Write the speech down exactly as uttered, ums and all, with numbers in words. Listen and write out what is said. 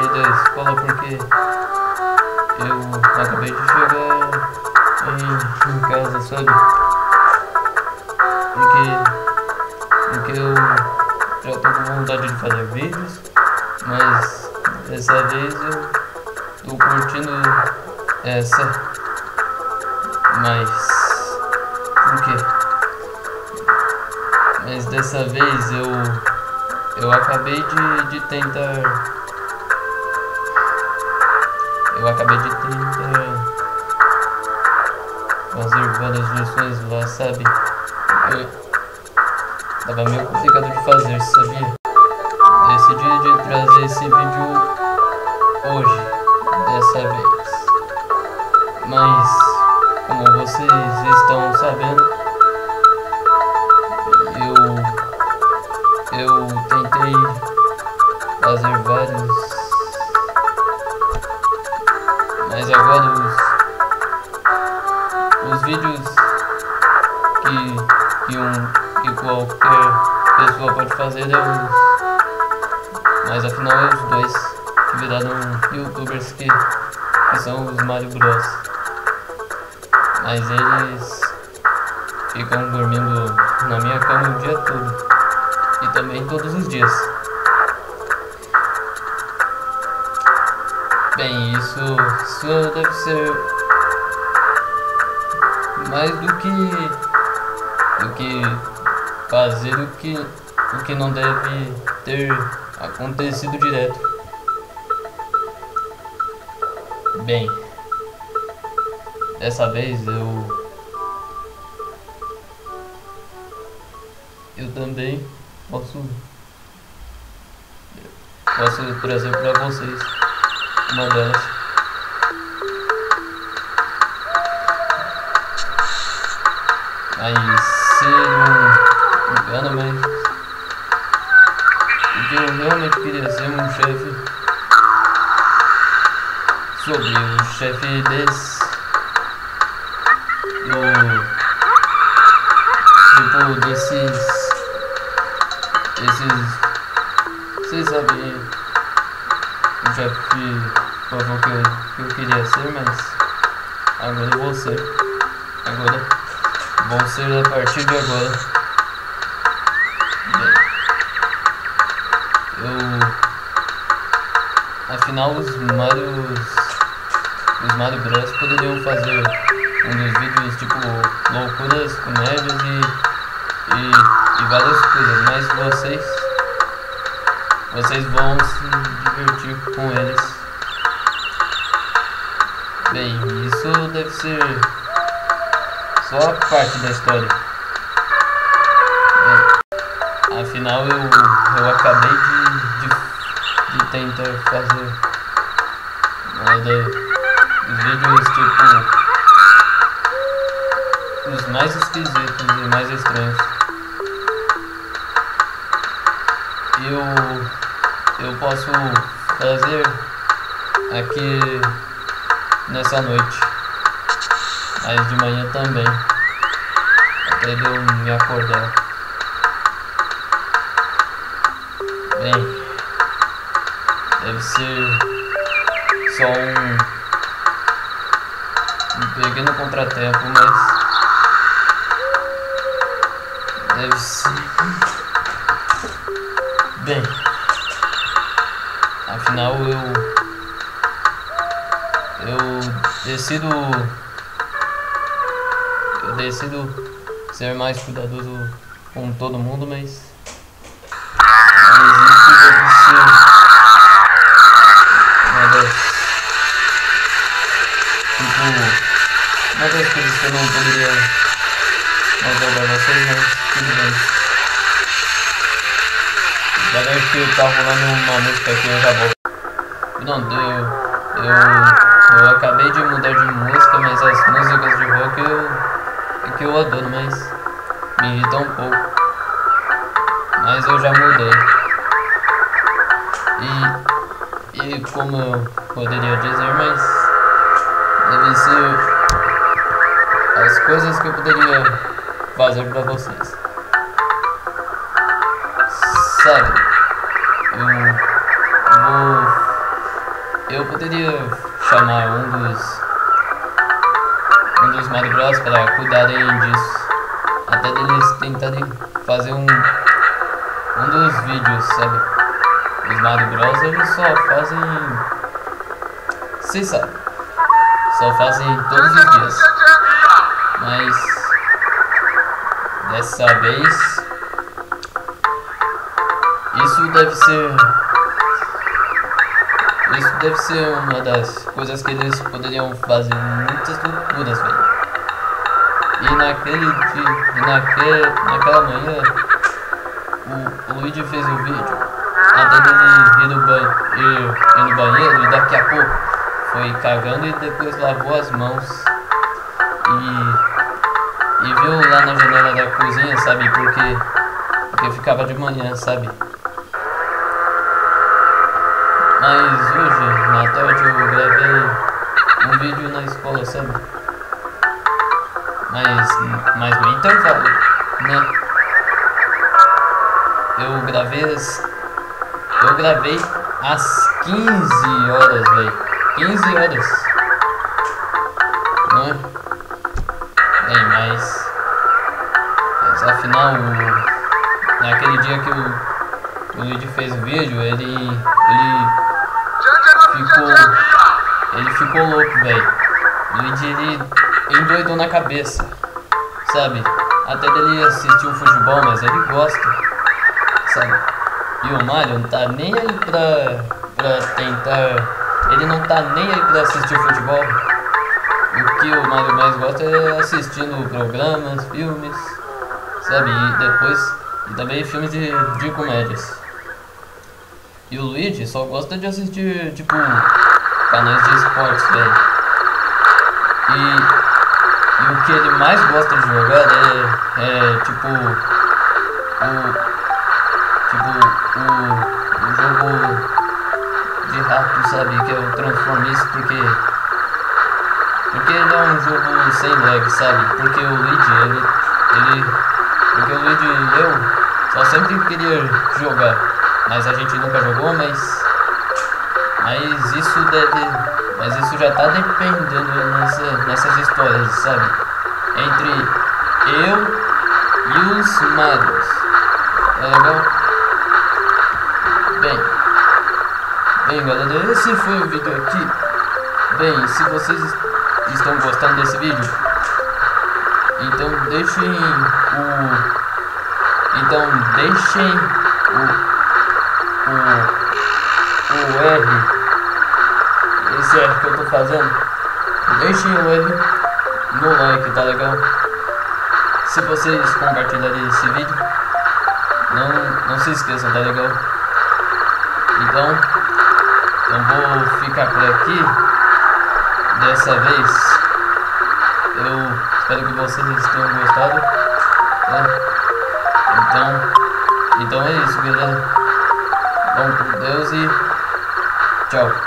sair da escola porque eu acabei de chegar em, em casa, sabe? Porque, porque eu já tô com vontade de fazer vídeos, mas dessa vez eu tô curtindo essa. Mas por quê? Mas dessa vez eu eu acabei de, de tentar eu acabei de tentar fazer várias versões lá, sabe? Eu tava meio complicado de fazer, sabia? Decidi de trazer esse vídeo hoje, dessa vez. Mas como vocês estão sabendo, eu eu tentei fazer vários, mas agora os, os vídeos que, que, um, que qualquer pessoa pode fazer é os, mas afinal é os dois que viraram youtubers que, que são os Mario Bros. Mas eles ficam dormindo na minha cama o dia todo. E também todos os dias. Bem, isso, isso deve ser mais do que do que fazer o que, o que não deve ter acontecido direto. Bem, dessa vez eu eu também posso posso trazer para vocês uma delas. Aí se não me engano, mas o que eu realmente queria ser um chefe sobre o chefe desse do tipo desses esses, vocês sabem, o chefe falou que eu, que eu queria ser, mas agora eu vou ser, agora vou ser a partir de agora. Bem, eu, afinal os Mario, os Mario Bros poderiam fazer um dos vídeos tipo loucuras, comédias e E, e várias coisas, mas vocês vocês vão se divertir com eles. Bem, isso deve ser só a parte da história. Bem, afinal eu, eu acabei de, de, de tentar fazer nada, os vídeos tipo os mais esquisitos e mais estranhos. Eu, eu posso fazer aqui nessa noite, mas de manhã também, até eu me acordar. Bem, deve ser só um, um pequeno contratempo, mas deve ser. Bem, afinal eu eu decido eu decido ser mais cuidadoso com todo mundo, mas mas isso deve ser uma das tipo uma das coisas que eu não poderia mostrar pra vocês, mas tudo bem. Parece que tá rolando uma música aqui, eu já volto. Não, eu, eu, eu acabei de mudar de música, mas as músicas de rock eu, é que eu adoro, mas me irritam um pouco. Mas eu já mudei. E, e como eu poderia dizer, mas deve ser as coisas que eu poderia fazer pra vocês. Sabe, eu vou eu poderia chamar um dos um dos Mario Bros para cuidarem disso, até deles tentarem fazer um um dos vídeos, sabe? Os Mario Bros eles só fazem, cê sabe, só fazem todos os dias, mas dessa vez isso deve ser Isso deve ser uma das coisas que eles poderiam fazer muitas loucuras, velho. E naquele dia, e naquele, naquela manhã, o, o Luigi fez um vídeo até dele ir no, banho, ir, ir no banheiro e daqui a pouco foi cagando e depois lavou as mãos. E, e viu lá na janela da cozinha, sabe? Porque, porque ficava de manhã, sabe? Mas hoje, na tarde, eu gravei um vídeo na escola, sabe? Mas, mas no intervalo, né? Eu gravei as... Eu gravei às quinze horas, velho. quinze horas. Não é? Bem, mas... Mas afinal, o, naquele dia que o, o Luigi fez o vídeo, ele... Ele... Ficou... Ele ficou louco, velho. O Luigi, ele endoidou na cabeça, sabe? Até dele assistir o futebol, mas ele gosta, sabe? E o Mario não tá nem aí pra, pra tentar... Ele não tá nem aí pra assistir o futebol. O que o Mario mais gosta é assistindo programas, filmes, sabe? E depois... E também filmes de, de comédias. E o Luigi só gosta de assistir, tipo, canais de esportes, velho. E, e o que ele mais gosta de jogar é, é tipo, o, tipo, o, o jogo de rato, sabe, que é o Transformice, porque, porque ele é um jogo sem lag, sabe, porque o Luigi, ele, ele, porque o Luigi e eu só sempre queria jogar. Mas a gente nunca jogou, mas mas isso deve, mas isso já tá dependendo nessa, nessas histórias, sabe? Entre eu e os Marios. Tá legal? Bem, bem galera, esse foi o vídeo aqui. Bem, se vocês estão gostando desse vídeo, então deixem o então deixem o O, o R, esse R que eu tô fazendo, deixem o R no like, tá legal? Se vocês compartilharem esse vídeo, não, não se esqueçam, tá legal? Então, eu vou ficar por aqui dessa vez. Eu espero que vocês tenham gostado, tá? Então, então é isso, galera. Vamos com Deus e tchau.